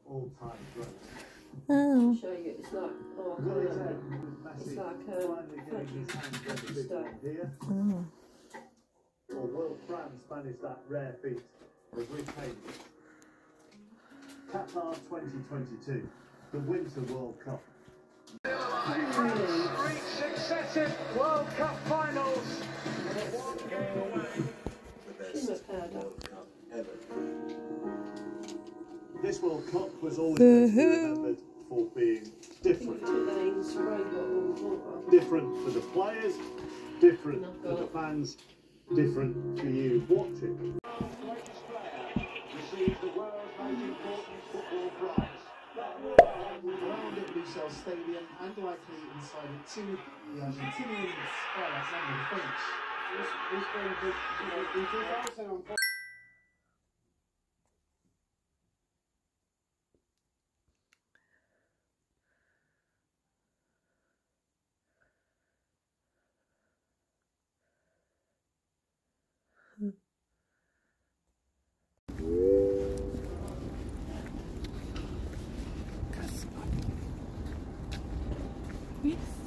all-time great. Oh. I'll show you. It's like, oh, I can't remember. It's like stone. Oh. Or will France manage that rare feat of repainting? Qatar 2022, the Winter World Cup. 3 successive World Cup finals. One game away. Shimmer powder. This World Cup was always going to be remembered for being different. Different for the players, different for the fans, different for you watching. Greatest player receives the world's most important football prize. Around at Lusail Stadium and likely inside it too, the Argentinian spy Alexander Finch. Yes.